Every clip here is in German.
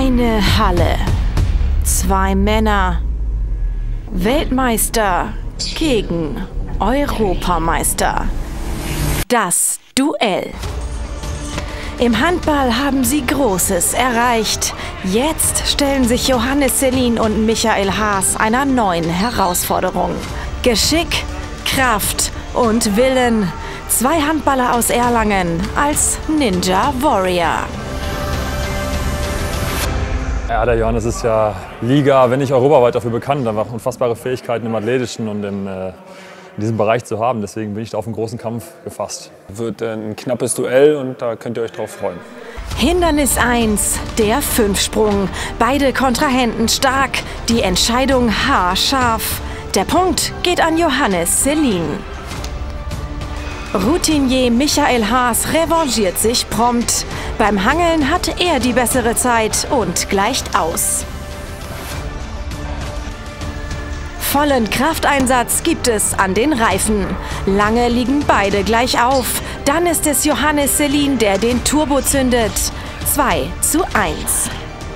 Eine Halle. 2 Männer. Weltmeister gegen Europameister. Das Duell. Im Handball haben sie Großes erreicht. Jetzt stellen sich Johannes Selin und Michael Haas einer neuen Herausforderung. Geschick, Kraft und Willen. 2 Handballer aus Erlangen als Ninja Warrior. Ja, der Johannes ist ja Liga, wenn nicht europaweit dafür bekannt, einfach unfassbare Fähigkeiten im Athletischen und in diesem Bereich zu haben. Deswegen bin ich da auf einen großen Kampf gefasst. Wird ein knappes Duell und da könnt ihr euch drauf freuen. Hindernis 1, der Fünfsprung. Beide Kontrahenten stark, die Entscheidung haarscharf. Der Punkt geht an Johannes Selin. Routinier Michael Haas revanchiert sich prompt. Beim Hangeln hat er die bessere Zeit und gleicht aus. Vollen Krafteinsatz gibt es an den Reifen. Lange liegen beide gleich auf. Dann ist es Johannes Selin, der den Turbo zündet. 2:1.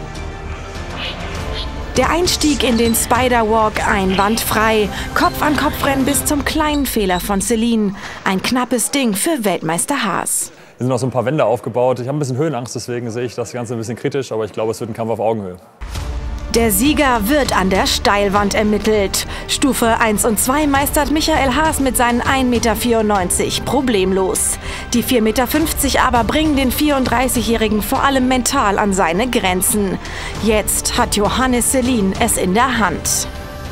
Der Einstieg in den Spiderwalk einwandfrei. Kopf-an-Kopf-Rennen bis zum kleinen Fehler von Selin. Ein knappes Ding für Weltmeister Haas. Wir sind noch so ein paar Wände aufgebaut. Ich habe ein bisschen Höhenangst, deswegen sehe ich das Ganze ein bisschen kritisch. Aber ich glaube, es wird ein Kampf auf Augenhöhe. Der Sieger wird an der Steilwand ermittelt. Stufe 1 und 2 meistert Michael Haas mit seinen 1,94 m problemlos. Die 4,50 Meter aber bringen den 34-Jährigen vor allem mental an seine Grenzen. Jetzt hat Johannes Selin es in der Hand.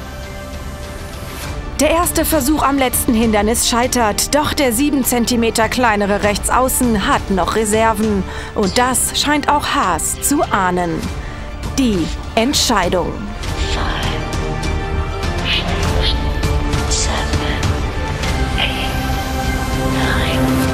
Der erste Versuch am letzten Hindernis scheitert, doch der 7 cm kleinere Rechtsaußen hat noch Reserven. Und das scheint auch Haas zu ahnen. Die Entscheidung. 5, 6, 7, 8, 9.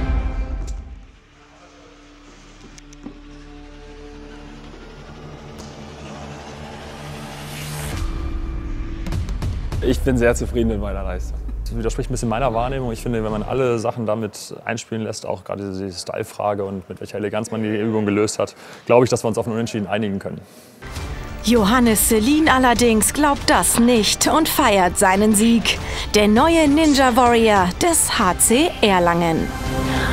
Ich bin sehr zufrieden mit meiner Leistung. Das widerspricht ein bisschen meiner Wahrnehmung. Ich finde, wenn man alle Sachen damit einspielen lässt, auch gerade diese Style-Frage und mit welcher Eleganz man die Übung gelöst hat, glaube ich, dass wir uns auf einen Unentschieden einigen können. Johannes Selin allerdings glaubt das nicht und feiert seinen Sieg. Der neue Ninja Warrior des HC Erlangen.